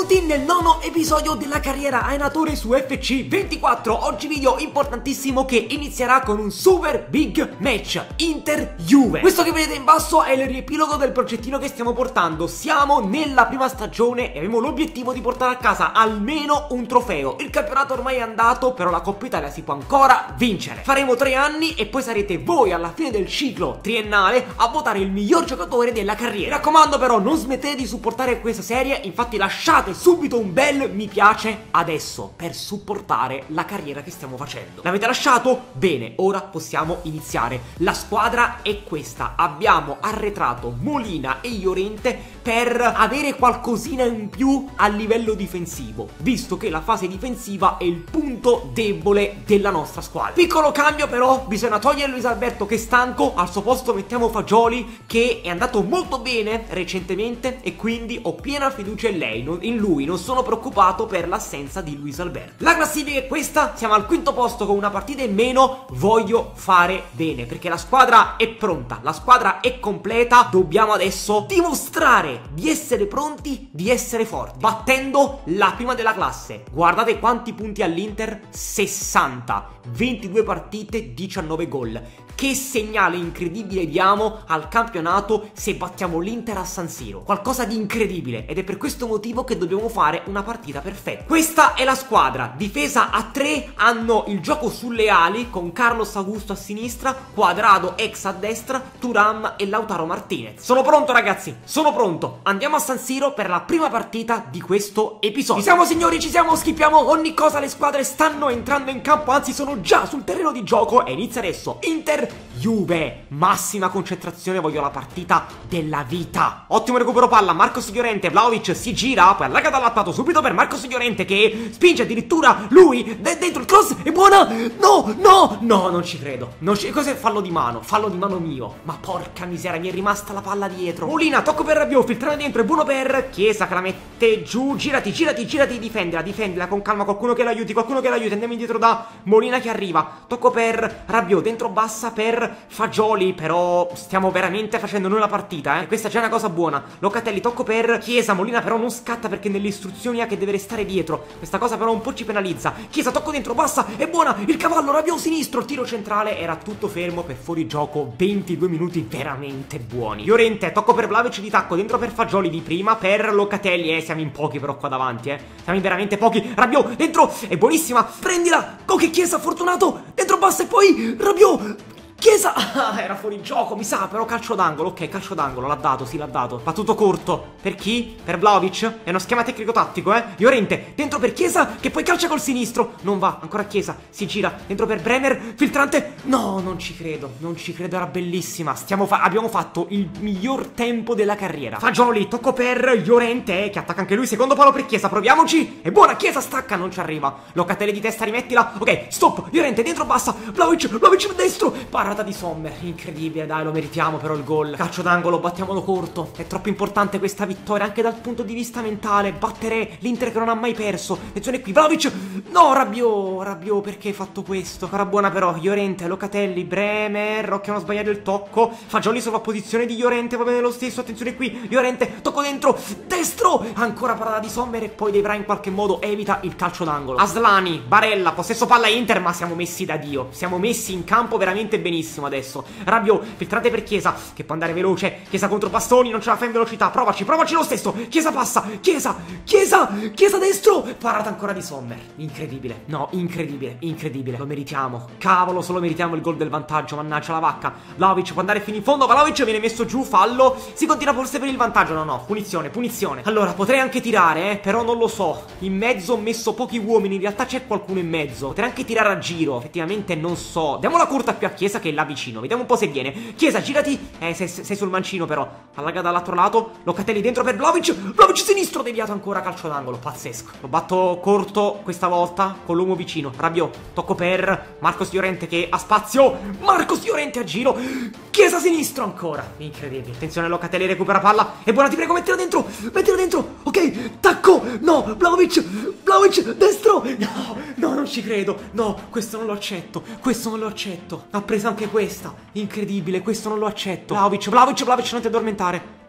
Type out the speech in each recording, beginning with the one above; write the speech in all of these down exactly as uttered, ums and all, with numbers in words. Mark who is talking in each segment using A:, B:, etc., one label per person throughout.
A: benvenuti nel nono episodio della carriera allenatore su F C ventiquattro. Oggi video importantissimo che inizierà con un super big match Inter-Juve. Questo che vedete in basso è il riepilogo del progettino che stiamo portando. Siamo nella prima stagione e abbiamo l'obiettivo di portare a casa almeno un trofeo. Il campionato ormai è andato, però la Coppa Italia si può ancora vincere. Faremo tre anni e poi sarete voi alla fine del ciclo triennale a votare il miglior giocatore della carriera. Mi raccomando però, non smettete di supportare questa serie, infatti lasciate subito un bel mi piace adesso per supportare la carriera che stiamo facendo. L'avete lasciato? Bene, ora possiamo iniziare. La squadra è questa: abbiamo arretrato Molina e Llorente per avere qualcosina in più a livello difensivo, visto che la fase difensiva è il punto debole della nostra squadra. Piccolo cambio però, bisogna togliere Luis Alberto che è stanco, al suo posto mettiamo Fagioli che è andato molto bene recentemente e quindi ho piena fiducia in lei, non, in lui, non sono preoccupato per l'assenza di Luis Alberto. La classifica è questa, siamo al quinto posto con una partita in meno, voglio fare bene perché la squadra è pronta, la squadra è completa, dobbiamo adesso dimostrare di essere pronti, di essere forti, battendo la prima della classe. Guardate quanti punti all'Inter, sessanta, ventidue partite, diciannove gol. Che segnale incredibile diamo al campionato se battiamo l'Inter a San Siro. Qualcosa di incredibile, ed è per questo motivo che dobbiamo fare una partita perfetta. Questa è la squadra, difesa a tre, hanno il gioco sulle ali con Carlos Augusto a sinistra, Cuadrado ex a destra, Thuram e Lautaro Martinez. Sono pronto ragazzi, sono pronto. Andiamo a San Siro per la prima partita di questo episodio. Ci siamo signori, ci siamo, schippiamo ogni cosa, le squadre stanno entrando in campo, anzi sono già sul terreno di gioco e inizia adesso Inter Juve, massima concentrazione, voglio la partita della vita. Ottimo recupero palla, Marcos Llorente, Vlahovic si gira, poi allarga dall'attato subito per Marcos Llorente che spinge addirittura lui, de dentro il cross, è buona, no, no, no, non ci credo, non ci... cos'è? Fallo di mano, fallo di mano mio, ma porca miseria, mi è rimasta la palla dietro. Molina, tocco per Rabiot, filtrare dentro, è buono per Chiesa che la mette giù, girati, girati, girati, difendila, difendila con calma, qualcuno che l'aiuti, qualcuno che l'aiuti, andiamo indietro da Molina che arriva, tocco per Rabiot, dentro bassa per Fagioli, però stiamo veramente facendo noi la partita, eh. Questa è già una cosa buona. Locatelli, tocco per Chiesa, Molina però non scatta perché nelle istruzioni ha che deve restare dietro. Questa cosa però un po' ci penalizza. Chiesa, tocco dentro, bassa, è buona, il cavallo, Rabiot sinistro, il tiro centrale, era tutto fermo per fuorigioco, ventidue minuti veramente buoni. Llorente, tocco per Vlahovic di tacco, dentro per Fagioli di prima, per Locatelli, eh, siamo in pochi però qua davanti, eh. Siamo in veramente pochi. Rabiot, dentro, è buonissima, prendila, oh che Chiesa, fortunato, dentro bassa e poi Rabiot. Chiesa, ah, era fuori gioco, mi sa, però calcio d'angolo, ok, calcio d'angolo, l'ha dato, sì, l'ha dato. Battuto corto, per chi? Per Vlahovic? È uno schema tecnico-tattico, eh? Llorente, dentro per Chiesa, che poi calcia col sinistro. Non va, ancora Chiesa, si gira, dentro per Bremer, filtrante. No, non ci credo, non ci credo, era bellissima. Stiamo fa abbiamo fatto il miglior tempo della carriera. Fagioli, tocco per Llorente, eh, che attacca anche lui, secondo palo per Chiesa, proviamoci. È buona, Chiesa stacca, non ci arriva. Locatelli di testa, rimettila, ok, stop, Llorente, dentro bassa, Vlahovic, Vlahovic destro, para di Sommer, incredibile, dai, lo meritiamo però il gol. Calcio d'angolo, battiamolo corto. È troppo importante questa vittoria anche dal punto di vista mentale, battere l'Inter che non ha mai perso. Attenzione qui, Vlahovic, no, Rabiot, Rabiot, perché hai fatto questo? Ancora buona però, Llorente, Locatelli, Bremer, ok, non sbagliato il tocco. Fagioli sovrapposizione di Llorente, va bene lo stesso, attenzione qui, Llorente, tocco dentro, destro, ancora parata di Sommer e poi Devra in qualche modo evita il calcio d'angolo. Aslani, Barella, possesso palla Inter, ma siamo messi da Dio, siamo messi in campo veramente benissimo adesso. Rabiot, filtrate per Chiesa che può andare veloce, Chiesa contro Bastoni, non ce la fa in velocità, provaci, provaci lo stesso, Chiesa passa, Chiesa, Chiesa, Chiesa destro, parata ancora di Sommer, incredibile, no, incredibile, incredibile, lo meritiamo, cavolo, solo meritiamo il gol del vantaggio, mannaggia la vacca. Vlahovic può andare fino in fondo, Vlahovic viene messo giù, fallo, si continua forse per il vantaggio, no no, punizione, punizione. Allora, potrei anche tirare, eh, però non lo so, in mezzo ho messo pochi uomini, in realtà c'è qualcuno in mezzo, potrei anche tirare a giro, effettivamente non so, diamo la corta più a Chiesa che è là vicino, vediamo un po' se viene. Chiesa, girati, eh, sei, sei sul mancino però, allarga dall'altro lato, Locatelli dentro per Vlahovic, Vlahovic sinistro, deviato ancora, calcio d'angolo, pazzesco. Lo batto corto questa volta con l'uomo vicino, Rabiot, tocco per Marcos Llorente che ha spazio, Marcos Llorente a giro, Chiesa sinistro ancora, incredibile. Attenzione, Locatelli recupera palla, è buona, ti prego, mettila dentro, mettila dentro, ok, tacco, no, Vlahovic, Vlahovic, destro, no, no, non ci credo, no, questo non lo accetto, questo non lo accetto, ha preso anche questa, incredibile, questo non lo accetto. Vlahovic, Vlahovic, Vlahovic, non ti addormentare.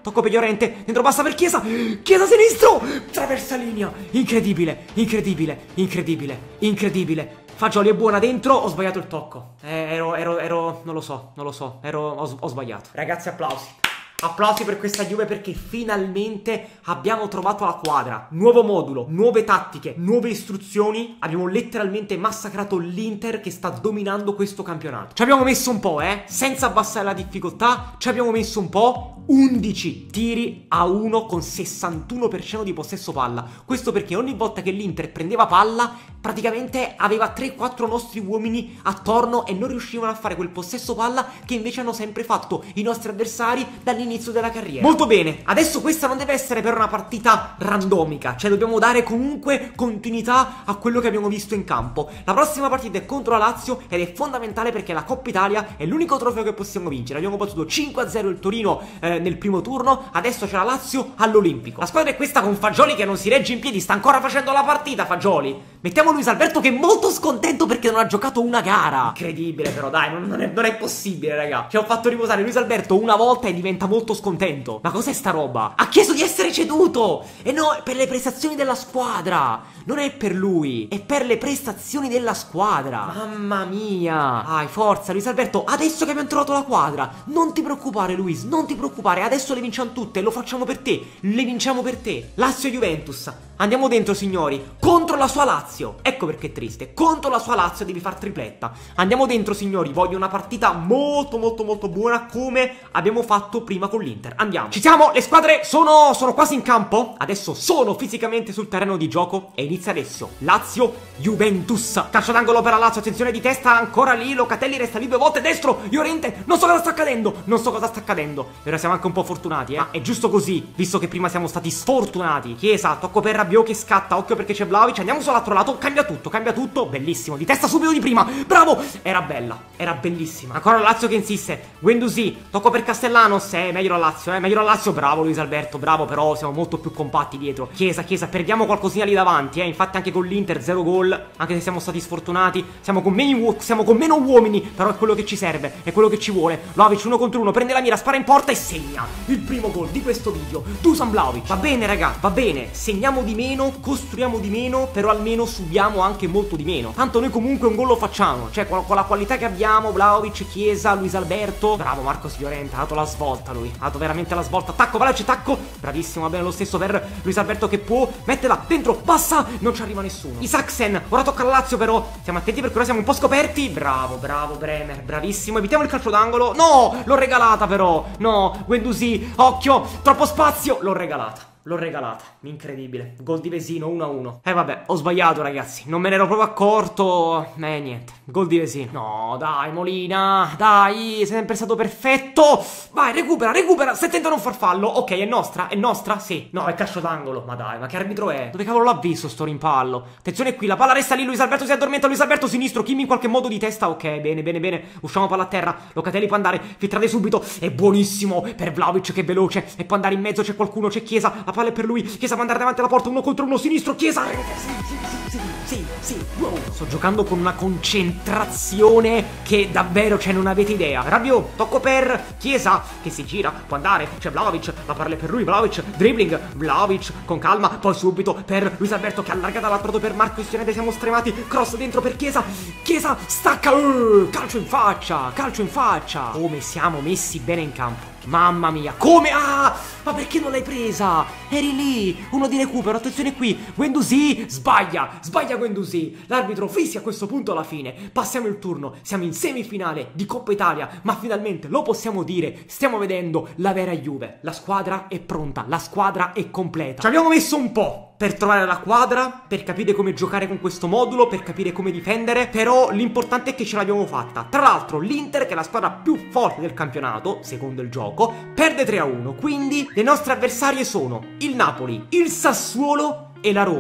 A: tocco per Llorente, dentro passa per Chiesa, Chiesa sinistro, traversa linea, incredibile, incredibile, incredibile, incredibile. Fagioli è buona dentro, ho sbagliato il tocco. Eh, ero, ero, ero, non lo so, non lo so, ero, ho, ho sbagliato. Ragazzi, applausi. Applausi per questa Juve perché finalmente abbiamo trovato la quadra. Nuovo modulo, nuove tattiche, nuove istruzioni. Abbiamo letteralmente massacrato l'Inter che sta dominando questo campionato. Ci abbiamo messo un po', eh, senza abbassare la difficoltà. Ci abbiamo messo un po'. undici tiri a uno con sessantuno per cento di possesso palla. Questo perché ogni volta che l'Inter prendeva palla praticamente aveva tre quattro nostri uomini attorno e non riuscivano a fare quel possesso palla che invece hanno sempre fatto i nostri avversari dall'inizio della carriera. Molto bene, adesso questa non deve essere per una partita randomica, cioè dobbiamo dare comunque continuità a quello che abbiamo visto in campo. La prossima partita è contro la Lazio ed è fondamentale perché la Coppa Italia è l'unico trofeo che possiamo vincere. Abbiamo battuto cinque a zero il Torino eh, nel primo turno, adesso c'è la Lazio all'Olimpico. La squadra è questa con Fagioli che non si regge in piedi, sta ancora facendo la partita Fagioli. Mettiamo Luis Alberto che è molto scontento perché non ha giocato una gara. Incredibile però, dai, non, non, è, non è possibile, raga. Ci ho fatto riposare Luis Alberto una volta e diventa molto scontento. Ma cos'è sta roba? Ha chiesto di essere ceduto! E no, per le prestazioni della squadra. Non è per lui, è per le prestazioni della squadra. Mamma mia. Dai, forza Luis Alberto, adesso che abbiamo trovato la quadra. Non ti preoccupare Luis, non ti preoccupare. Adesso le vinciamo tutte, lo facciamo per te. Le vinciamo per te. Lazio Juventus. Andiamo dentro signori, contro la sua Lazio. Ecco perché è triste, contro la sua Lazio devi far tripletta. Andiamo dentro signori, voglio una partita molto molto molto buona come abbiamo fatto prima con l'Inter. Andiamo. Ci siamo, le squadre sono, sono quasi in campo. Adesso sono fisicamente sul terreno di gioco e inizia adesso Lazio Juventus. Calcio d'angolo per la Lazio, attenzione di testa, ancora lì, Locatelli resta lì due volte, destro, Llorente, non so cosa sta accadendo, non so cosa sta accadendo. Ora siamo anche un po' fortunati, eh. Ma è giusto così, visto che prima siamo stati sfortunati. Chiesa, tocco per Rabiot che scatta, occhio perché c'è Vlahovic, andiamo sull'altro lato, cambia tutto, cambia tutto, bellissimo, di testa subito di prima, bravo, era bella, era bellissima. Ancora la Lazio che insiste, Guendouzi, tocco per Castellanos, eh, meglio la Lazio, eh, meglio la Lazio, bravo Luis Alberto, bravo, però siamo molto più compatti dietro. Chiesa, Chiesa, perdiamo qualcosina lì davanti, eh, infatti anche con l'Inter zero gol, anche se siamo stati sfortunati, siamo con, meno, siamo con meno uomini, però è quello che ci serve, è quello che ci vuole. Vlahovic uno contro uno, prende la mira, spara in porta e segna il primo gol di questo video. Dusan Vlahovic, va bene raga, va bene, segniamo di meno, costruiamo di meno, però almeno subiamo anche molto di meno. Tanto noi comunque un gol lo facciamo, cioè con, con la qualità che abbiamo, Vlahovic, Chiesa, Luis Alberto, bravo Marcos Llorente, ha dato la svolta lui, ha dato veramente la svolta, attacco, Vlahovic, attacco, bravissimo, va bene lo stesso per Luis Alberto che può, mettela dentro, passa, non ci arriva nessuno. Isaacsen, ora tocca alla Lazio però, siamo attenti perché ora siamo un po' scoperti, bravo, bravo Bremer, bravissimo, evitiamo il calcio d'angolo, no, l'ho regalata però, no, Guendouzi, occhio, troppo spazio, l'ho regalata. L'ho regalata, incredibile. Gol di Vesino, uno a uno. Eh vabbè, ho sbagliato ragazzi, non me ne ero proprio accorto. Eh niente, gol di Vesino. No, dai Molina, dai, sei sempre stato perfetto. Vai, recupera, recupera, stai attento a non far fallo. Ok, è nostra, è nostra? Sì. No, è calcio d'angolo, ma dai, ma che arbitro è? Dove cavolo l'ha visto sto rimpallo? Attenzione qui, la palla resta lì, Luis Alberto si addormenta, Luis Alberto sinistro, Kimi in qualche modo di testa. Ok, bene, bene, bene, usciamo palla a terra. Locatelli può andare, filtrate subito, è buonissimo per Vlahovic che è veloce. E può andare in mezzo, c'è qualcuno, c'è Chiesa, la palla è per lui, Chiesa può andare davanti alla porta, uno contro uno, sinistro, Chiesa, sì, sì, sì, sì, sì, wow. Sto giocando con una concentrazione che davvero, cioè, non avete idea. Rabiot, tocco per Chiesa, che si gira, può andare, c'è Vlahovic, la palla è per lui, Vlahovic, dribbling, Vlahovic, con calma, poi subito per Luis Alberto che allarga dall'altro per Marcos Llorente, siamo stremati, cross dentro per Chiesa, Chiesa, stacca, uh, calcio in faccia, calcio in faccia. Come siamo messi bene in campo. Mamma mia, come? Ah, ma perché non l'hai presa? Eri lì, uno di recupero, attenzione qui, Guendouzi, sbaglia, sbaglia Guendouzi. L'arbitro fischia a questo punto alla fine, passiamo il turno, siamo in semifinale di Coppa Italia, ma finalmente lo possiamo dire, stiamo vedendo la vera Juve. La squadra è pronta, la squadra è completa. Ci abbiamo messo un po' per trovare la quadra, per capire come giocare con questo modulo, per capire come difendere, però l'importante è che ce l'abbiamo fatta. Tra l'altro l'Inter, che è la squadra più forte del campionato, secondo il gioco, perde tre a uno, quindi le nostre avversarie sono il Napoli, il Sassuolo e la Roma.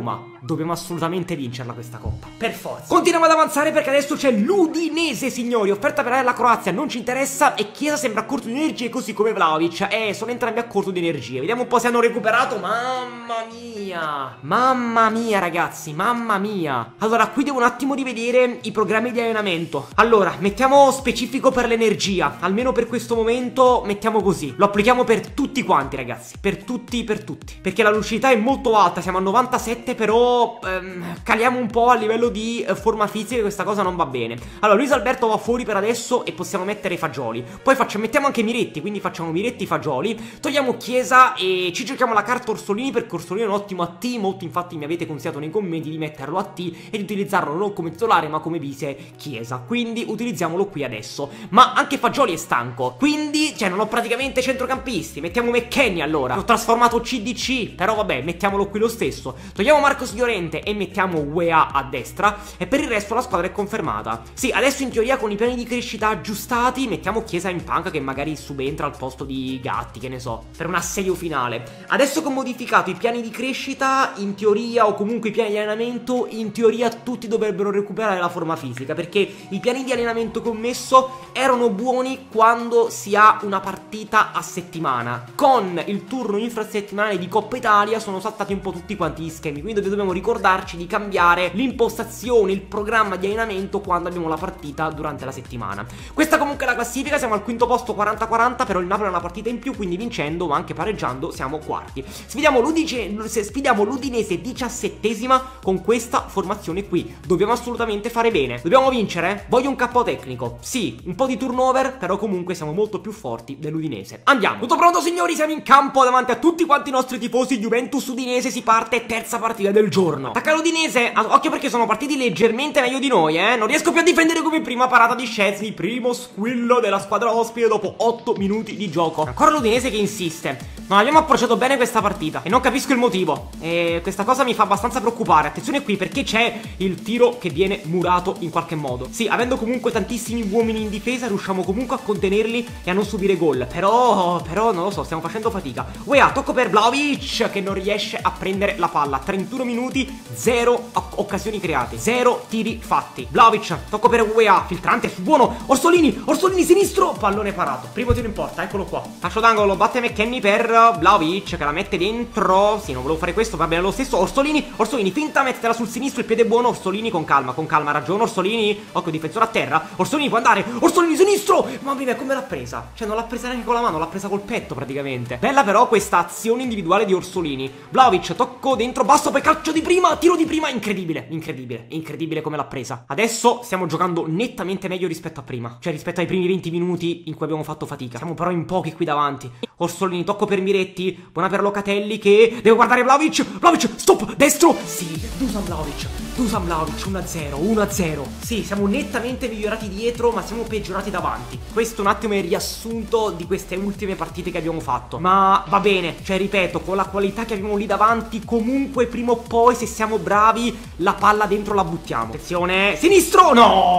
A: dobbiamo assolutamente vincerla questa coppa, per forza. Continuiamo ad avanzare perché adesso c'è l'Udinese, signori, offerta per la Croazia non ci interessa e Chiesa sembra a corto di energie così come Vlahovic. Eh, sono entrambi a corto di energie. Vediamo un po' se hanno recuperato. Mamma mia, mamma mia ragazzi, mamma mia. Allora, qui devo un attimo rivedere i programmi di allenamento. Allora, mettiamo specifico per l'energia, almeno per questo momento mettiamo così. Lo applichiamo per tutti quanti ragazzi, per tutti, per tutti, perché la lucidità è molto alta, siamo a novantasette, però ehm, caliamo un po' a livello di eh, forma fisica, questa cosa non va bene. Allora, Luis Alberto va fuori per adesso e possiamo mettere i Fagioli. Poi facciamo, mettiamo anche Miretti, quindi facciamo Miretti, Fagioli. Togliamo Chiesa e ci giochiamo la carta Orsolini, perché Orsolini è un ottimo A T. Molti infatti mi avete consigliato nei commenti di metterlo A T e di utilizzarlo non come titolare ma come vice Chiesa, quindi utilizziamolo qui adesso. Ma anche Fagioli è stanco, quindi cioè non ho praticamente centrocampisti. Mettiamo McKennie allora, l'ho trasformato C D C, però vabbè, mettiamolo qui lo stesso. Togliamo Marcos Llorente e mettiamo U E A a destra e per il resto la squadra è confermata. Sì, adesso in teoria con i piani di crescita aggiustati mettiamo Chiesa in panca che magari subentra al posto di Gatti, che ne so, per un assedio finale. Adesso che ho modificato i piani di crescita, in teoria, o comunque i piani di allenamento, in teoria tutti dovrebbero recuperare la forma fisica, perché i piani di allenamento che ho messo erano buoni quando si ha una partita a settimana. Con il turno infrasettimanale di Coppa Italia sono saltati un po' tutti quanti gli schemi, quindi dobbiamo ricordarci di cambiare l'impostazione, il programma di allenamento quando abbiamo la partita durante la settimana. Questa comunque è la classifica, siamo al quinto posto quaranta quaranta, però il Napoli ha una partita in più, quindi vincendo ma anche pareggiando siamo quarti. Sfidiamo l'Udinese, sfidiamo l'Udinese diciassettesima con questa formazione qui. Dobbiamo assolutamente fare bene, dobbiamo vincere. Voglio un K O tecnico, sì, un po' di turnover, però comunque siamo molto più forti dell'Udinese. Andiamo, tutto pronto signori, siamo in campo davanti a tutti quanti i nostri tifosi. Juventus Udinese, si parte, terza partita del giorno. Attacca l'Udinese, occhio perché sono partiti leggermente meglio di noi, eh. Non riesco più a difendere come prima. Parata di Szczesny, primo squillo della squadra ospite dopo otto minuti di gioco. Ancora l'Udinese che insiste. Non abbiamo approcciato bene questa partita e non capisco il motivo, e questa cosa mi fa abbastanza preoccupare. Attenzione qui perché c'è il tiro che viene murato in qualche modo. Sì, avendo comunque tantissimi uomini in difesa riusciamo comunque a contenerli e a non subire gol. Però, però non lo so, stiamo facendo fatica. U E A, tocco per Vlahovic che non riesce a prendere la palla. trentuno minuti, zero occasioni create, zero tiri fatti. Vlahovic, tocco per U E A, filtrante, buono. Orsolini, Orsolini sinistro, pallone parato. Primo tiro in porta, eccolo qua. Calcio d'angolo, batte McKennie per Vlahovic che la mette dentro. Sì, non volevo fare questo, va bene lo stesso. Orsolini, Orsolini, finta, mettetela sul sinistro, il piede buono. Orsolini con calma, con calma, ha ragione Orsolini. Occhio, difensore a terra. Orsolini può andare, Orsolini sinistro. Mamma mia, come l'ha presa? Cioè non l'ha presa neanche con la mano, l'ha presa col petto praticamente. Bella però questa azione individuale di Orsolini. Vlahovic, tocco dentro, basso, poi calcio di prima, tiro di prima, incredibile, incredibile, incredibile come l'ha presa. Adesso stiamo giocando nettamente meglio rispetto a prima, cioè rispetto ai primi venti minuti in cui abbiamo fatto fatica. Siamo però in pochi qui davanti. Orsolini, tocco per Miretti, buona per Locatelli che deve guardare Vlahovic. Vlahovic, stop, destro. Sì, Dusan Vlahovic, Dusan Vlahovic, uno a zero, uno a zero. Sì, siamo nettamente migliorati dietro, ma siamo peggiorati davanti. Questo un attimo è il riassunto di queste ultime partite che abbiamo fatto. Ma va bene, cioè ripeto, con la qualità che abbiamo lì davanti, comunque prima o poi, se siamo bravi, la palla dentro la buttiamo. Attenzione, sinistro,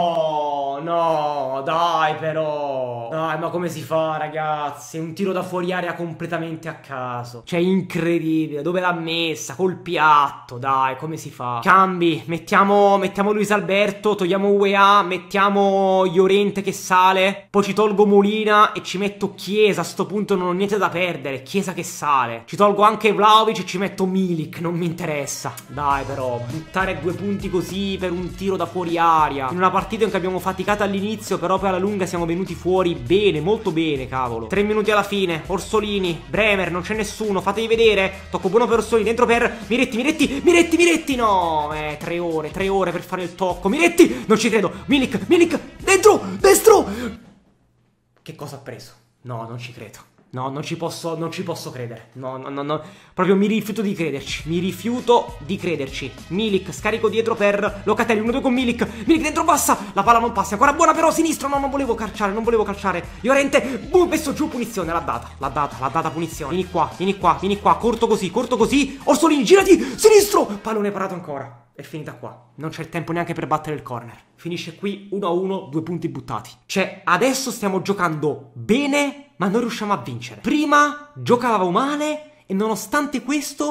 A: no, no, dai però. Dai, ma come si fa ragazzi? Un tiro da fuori area completamente a caso. Cioè incredibile, dove l'ha messa? Col piatto, dai, come si fa? Cambi, mettiamo, mettiamo Luis Alberto, togliamo U E A, mettiamo Llorente che sale, poi ci tolgo Molina e ci metto Chiesa. A sto punto non ho niente da perdere, Chiesa che sale. Ci tolgo anche Vlahovic e ci metto Milik, non mi interessa. Dai però, buttare due punti così per un tiro da fuori aria in una partita in cui abbiamo faticato all'inizio, però poi alla lunga siamo venuti fuori bene, molto bene, cavolo. Tre minuti alla fine, Orsolini, Bremer, non c'è nessuno, fatevi vedere. Tocco buono per Orsolini, dentro per Miretti, Miretti, Miretti, Miretti, no, eh, tre ore, tre ore per fare il tocco. Miretti, non ci credo, Milik, Milik, dentro, destro. Che cosa ha preso? No, non ci credo. No, non ci posso, non ci posso credere. No, no, no, no. Proprio mi rifiuto di crederci. Mi rifiuto di crederci. Milik, scarico dietro per Locatelli. uno due con Milik. Milik dentro, passa. La palla non passa. Ancora buona però, sinistro. No, non volevo calciare, non volevo calciare. Llorente, boom, messo giù, punizione. L'ha data, l'ha data, l'ha data punizione. Vieni qua, vieni qua, vieni qua. Corto così, corto così. Orsolini, girati, sinistro. Pallone parato ancora. È finita qua. Non c'è il tempo neanche per battere il corner. Finisce qui uno a uno, due punti buttati. Cioè, adesso stiamo giocando bene, ma non riusciamo a vincere. Prima giocavamo male e nonostante questo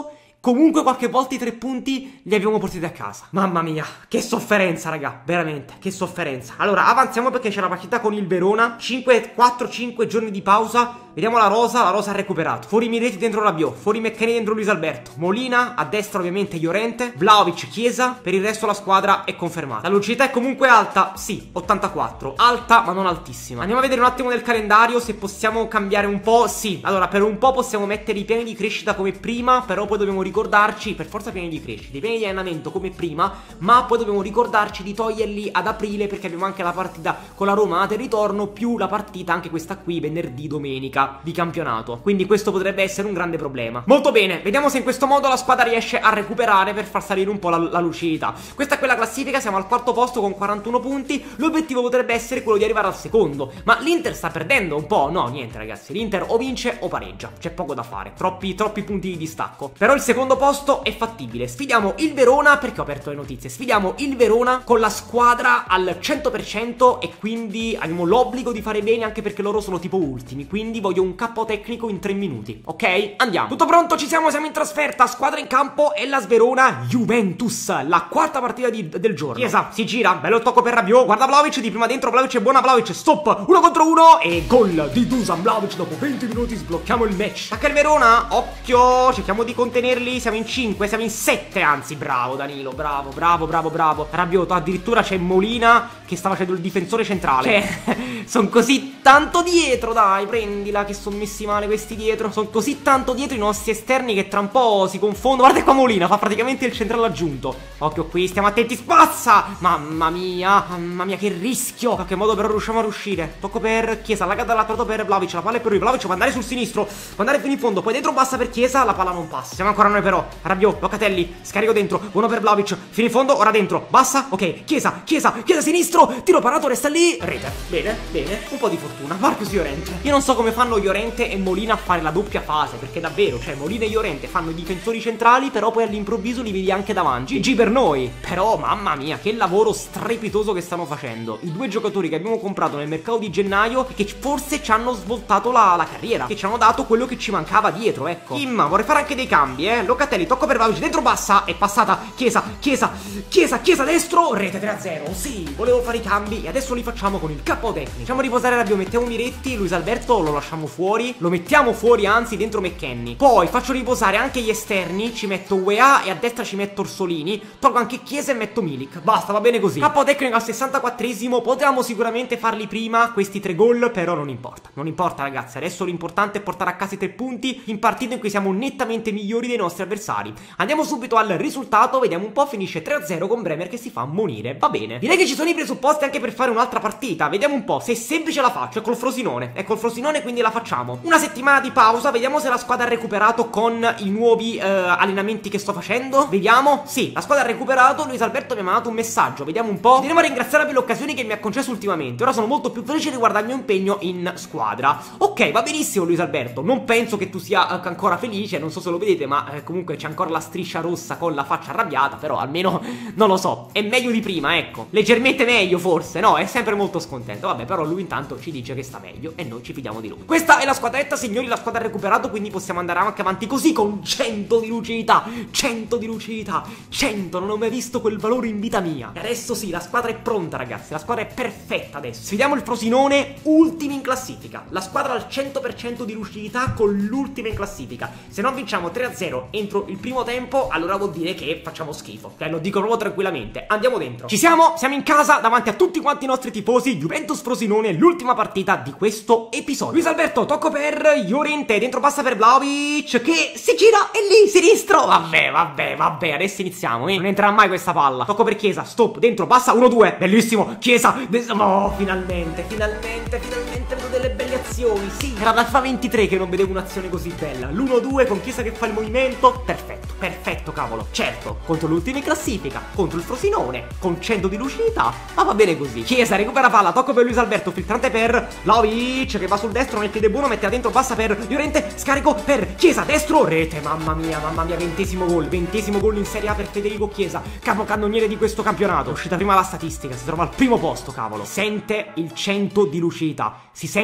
A: comunque qualche volta i tre punti li abbiamo portati a casa. Mamma mia, che sofferenza, raga, veramente, che sofferenza. Allora, avanziamo perché c'è la partita con il Verona, cinque, quattro cinque giorni di pausa. Vediamo la rosa, la rosa ha recuperato. Fuori Miretti dentro Rabiot, fuori McKennie dentro Luis Alberto, Molina, a destra ovviamente Llorente, Vlahovic, Chiesa, per il resto la squadra è confermata. La lucidità è comunque alta, sì, ottantaquattro, alta ma non altissima. Andiamo a vedere un attimo nel calendario se possiamo cambiare un po', sì. Allora, per un po' possiamo mettere i piani di crescita come prima, però poi dobbiamo ricordarci, per forza piani di crescita, i piani di allenamento come prima, ma poi dobbiamo ricordarci di toglierli ad aprile perché abbiamo anche la partita con la Roma del ritorno, più la partita, anche questa qui, venerdì, domenica, di campionato. Quindi questo potrebbe essere un grande problema. Molto bene, vediamo se in questo modo la squadra riesce a recuperare per far salire un po' la, la lucidità. Questa è quella classifica, siamo al quarto posto con quarantuno punti. L'obiettivo potrebbe essere quello di arrivare al secondo, ma l'Inter sta perdendo un po'. No, niente ragazzi, l'Inter o vince o pareggia, c'è poco da fare, troppi, troppi punti di distacco. Però il secondo posto è fattibile. Sfidiamo il Verona, perché ho aperto le notizie, sfidiamo il Verona con la squadra al cento per cento e quindi abbiamo l'obbligo di fare bene, anche perché loro sono tipo ultimi, quindi voglio un K O tecnico in tre minuti, ok? Andiamo. Tutto pronto, ci siamo, siamo in trasferta. Squadra in campo è la Verona Juventus, la quarta partita di, del giorno. Chiesa si gira, bello tocco per Rabiot, guarda Vlahovic di prima dentro, Vlahovic è buona, Vlahovic stop, uno contro uno e gol di Dusan Vlahovic. Dopo venti minuti sblocchiamo il match. Attacca il Verona, occhio, cerchiamo di contenerli, siamo in cinque, siamo in sette anzi, bravo Danilo, bravo, bravo, bravo, bravo. Rabiot, addirittura c'è Molina che sta facendo il difensore centrale. Cioè, sono così tanto dietro, dai, prendila che sono messi male questi dietro. Sono così tanto dietro i nostri esterni che tra un po' si confondono. Guarda qua Molina, fa praticamente il centrale aggiunto. Occhio qui, stiamo attenti, spazza. Mamma mia, mamma mia che rischio. In qualche modo però riusciamo a uscire. Tocco per Chiesa, la dall'altro per Vlahovic, la palla è per lui, Vlahovic può andare sul sinistro, può andare fino in fondo, poi dentro basta per Chiesa, la palla non passa. Siamo ancora noi però, Rabiot, Locatelli, scarico dentro, buono per Vlahovic, fino in fondo, ora dentro, bassa, ok, Chiesa, Chiesa, Chiesa sinistro, tiro parato, resta lì, rete. Bene, bene, un po' di fortuna. Marcus Llorente. Io non so come fanno Llorente e Molina a fare la doppia fase, perché davvero, cioè Molina e Llorente fanno i difensori centrali, però poi all'improvviso li vedi anche davanti. G G per noi. Però mamma mia, che lavoro strepitoso che stanno facendo i due giocatori che abbiamo comprato nel mercato di gennaio e che forse ci hanno svoltato la, la carriera, che ci hanno dato quello che ci mancava dietro, ecco. Imma, vorrei fare anche dei cambi, eh. Locatelli, tocco per Vlahovic, dentro bassa, è passata, Chiesa, Chiesa, Chiesa, Chiesa destro, rete tre a zero. Sì, volevo fare i cambi e adesso li facciamo con il K O tecnico. Facciamo riposare Rabiot, mettiamo Miretti, Luis Alberto lo lasciamo fuori, lo mettiamo fuori, anzi dentro McKennie. Poi faccio riposare anche gli esterni, ci metto U E A e a destra ci metto Orsolini, tolgo anche Chiesa e metto Milik. Basta, va bene così. K O tecnico al sessantaquattresimo, potevamo sicuramente farli prima questi tre gol, però non importa. Non importa ragazzi, adesso l'importante è portare a casa i tre punti in partita in cui siamo nettamente migliori dei nostri avversari. Andiamo subito al risultato, vediamo un po', finisce tre a zero con Bremer che si fa ammonire, va bene. Direi che ci sono i presupposti anche per fare un'altra partita, vediamo un po', se è semplice la faccio, è col Frosinone, è col Frosinone quindi la facciamo. Una settimana di pausa, vediamo se la squadra ha recuperato con i nuovi eh, allenamenti che sto facendo, vediamo, sì, la squadra ha recuperato, Luis Alberto mi ha mandato un messaggio, vediamo un po', andiamo a ringraziare per le occasioni che mi ha concesso ultimamente, ora sono molto più felice riguardo al mio impegno in squadra. Ok, va benissimo Luis Alberto, non penso che tu sia eh, ancora felice, non so se lo vedete, ma eh, comunque c'è ancora la striscia rossa con la faccia arrabbiata, però almeno, non lo so, è meglio di prima, ecco, leggermente meglio forse, no? È sempre molto scontento, vabbè, però lui intanto ci dice che sta meglio e noi ci fidiamo di lui. Questa è la squadretta, signori, la squadra ha recuperato, quindi possiamo andare anche avanti così con cento di lucidità, cento di lucidità, cento, non ho mai visto quel valore in vita mia. E adesso sì, la squadra è pronta ragazzi, la squadra è perfetta adesso. Sfidiamo il Frosinone, ultimi in classifica, la squadra al cento per cento di lucidità con l'ultima in classifica. Se non vinciamo tre a zero entro il primo tempo, allora vuol dire che facciamo schifo, cioè lo dico proprio tranquillamente. Andiamo dentro. Ci siamo, siamo in casa davanti a tutti quanti i nostri tifosi. Juventus Frosinone, l'ultima partita di questo episodio. Luis Alberto, tocco per Llorente, dentro passa per Vlahovic che si gira e lì, sinistro. Vabbè, vabbè, vabbè, adesso iniziamo, eh. Non entrerà mai questa palla. Tocco per Chiesa, stop, dentro, passa, uno due, bellissimo, Chiesa, oh, finalmente, finalmente, finalmente vedo delle belle azioni, sì. Era da FIFA ventitré che non vedevo un'azione così bella. L'uno due con Chiesa che fa il movimento, perfetto, perfetto, cavolo. Certo, contro l'ultima in classifica, contro il Frosinone, con cento di lucidità, ma va bene così. Chiesa recupera palla, tocco per Luis Alberto, filtrante per Vlahovic che va sul destro, nel piede buono, mette dentro, passa per Llorente, scarico per Chiesa, destro, rete, mamma mia, mamma mia, ventesimo gol, ventesimo gol in Serie A per Federico Chiesa, capocannoniere di questo campionato. È uscita prima la statistica, si trova al primo posto, cavolo. Sente il cento di lucidità, si sente veramente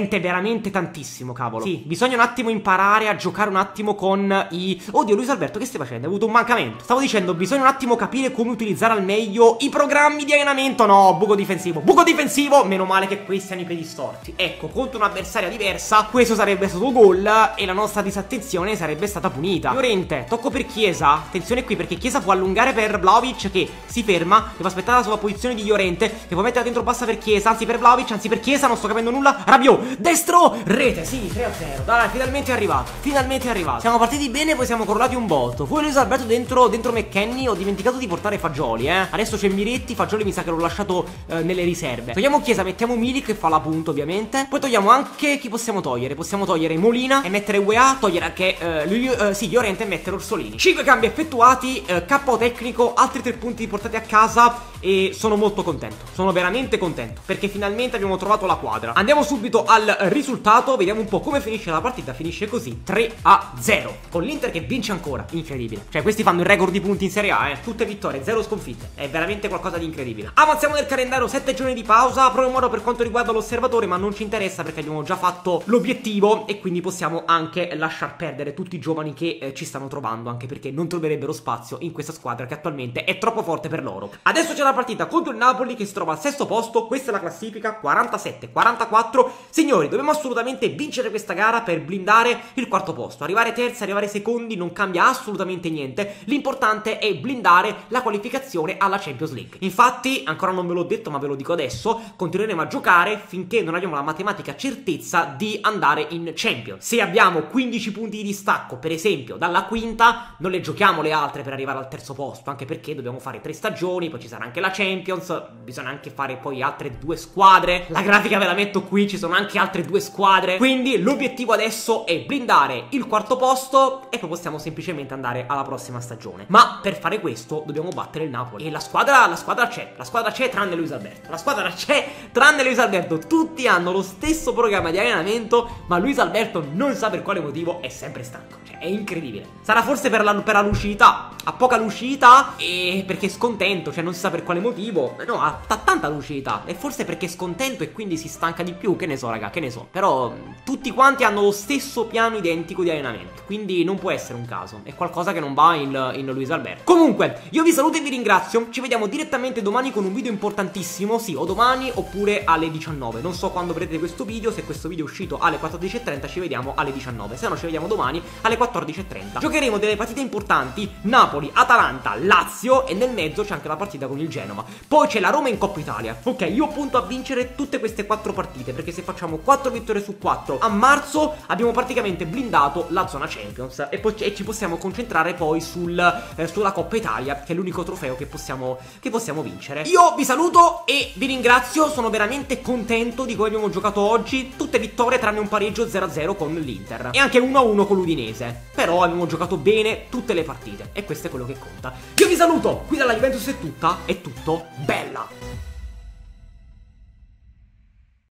A: veramente tantissimo, cavolo. Sì, bisogna un attimo imparare a giocare un attimo con i... Oddio, Luis Alberto, che stai facendo? Hai avuto un mancamento. Stavo dicendo, bisogna un attimo capire come utilizzare al meglio i programmi di allenamento. No, buco difensivo, buco difensivo. Meno male che questi hanno i piedi storti. Ecco, contro un'avversaria diversa, questo sarebbe stato gol e la nostra disattenzione sarebbe stata punita. Llorente, tocco per Chiesa. Attenzione qui, perché Chiesa può allungare per Vlahovic, che si ferma, deve aspettare la sua posizione di Llorente, che può mettere dentro passa per Chiesa, anzi per Vlahovic, anzi per Chiesa, non sto capendo nulla. Rabiot, destro, rete, sì, tre a zero. Dai, finalmente è arrivato, finalmente è arrivato. Siamo partiti bene, poi siamo crollati un botto. Poi Luis Alberto dentro, dentro McKennie, ho dimenticato di portare Fagioli, eh. Adesso c'è Miretti, Fagioli mi sa che l'ho lasciato eh, nelle riserve. Togliamo Chiesa, mettiamo Milik che fa la punta ovviamente. Poi togliamo anche, chi possiamo togliere? Possiamo togliere Molina e mettere U E A, togliere anche, eh, lui, eh, sì, Llorente e mettere Orsolini. cinque cambi effettuati, eh, K O tecnico, altri tre punti portati a casa e sono molto contento. Sono veramente contento perché finalmente abbiamo trovato la quadra. Andiamo subito al risultato, vediamo un po' come finisce la partita. Finisce così, tre a zero, con l'Inter che vince ancora, incredibile. Cioè questi fanno il record di punti in Serie A, eh. Tutte vittorie, zero sconfitte, è veramente qualcosa di incredibile. Avanziamo nel calendario, sette giorni di pausa, promemoria per quanto riguarda l'osservatore, ma non ci interessa perché abbiamo già fatto l'obiettivo e quindi possiamo anche lasciar perdere tutti i giovani che eh, ci stanno trovando, anche perché non troverebbero spazio in questa squadra che attualmente è troppo forte per loro. Adesso c'è la partita contro il Napoli che si trova al sesto posto, questa è la classifica, quarantasette quarantaquattro. Signori, dobbiamo assolutamente vincere questa gara per blindare il quarto posto. Arrivare terzi, arrivare secondi non cambia assolutamente niente, l'importante è blindare la qualificazione alla Champions League. Infatti, ancora non ve l'ho detto ma ve lo dico adesso, continueremo a giocare finché non abbiamo la matematica certezza di andare in Champions. Se abbiamo quindici punti di distacco, per esempio, dalla quinta, non le giochiamo le altre per arrivare al terzo posto, anche perché dobbiamo fare tre stagioni, poi ci sarà anche la Champions, bisogna anche fare poi altre due squadre, la grafica ve la metto qui, ci sono anche altre due squadre, quindi l'obiettivo adesso è blindare il quarto posto e poi possiamo semplicemente andare alla prossima stagione. Ma per fare questo dobbiamo battere il Napoli e la squadra, la squadra c'è, la squadra c'è tranne Luis Alberto, la squadra c'è tranne Luis Alberto, tutti hanno lo stesso programma di allenamento, ma Luis Alberto non sa per quale motivo è sempre stanco, cioè è incredibile. Sarà forse per la, per la lucidità, ha poca lucidità e perché è scontento, cioè non si sa per quale motivo, no, ha, ha tanta lucidità e forse perché è scontento e quindi si stanca di più, che ne so raga, che ne so. Però tutti quanti hanno lo stesso piano identico di allenamento, quindi non può essere un caso, è qualcosa che non va in, in Luis Alberto. Comunque, io vi saluto e vi ringrazio, ci vediamo direttamente domani con un video importantissimo, sì, o domani oppure alle diciannove, non so quando vedrete questo video, se questo video è uscito alle quattordici e trenta ci vediamo alle diciannove, se no ci vediamo domani alle quattordici e trenta. Giocheremo delle partite importanti, Napoli, Atalanta, Lazio e nel mezzo c'è anche la partita con il Genova. Poi c'è la Roma in Coppa Italia. Ok, io punto a vincere tutte queste quattro partite perché se facciamo quattro vittorie su quattro a marzo abbiamo praticamente blindato la zona Champions e poi e ci possiamo concentrare poi sul, eh, sulla Coppa Italia, che è l'unico trofeo che possiamo, che possiamo vincere. Io vi saluto e vi ringrazio, sono veramente contento di come abbiamo giocato oggi, tutte vittorie tranne un pareggio zero a zero con l'Inter e anche uno a uno con l'Udinese, però abbiamo giocato bene tutte le partite e questo è quello che conta. Io vi saluto, qui dalla Juventus è tutta, è tutto, bella!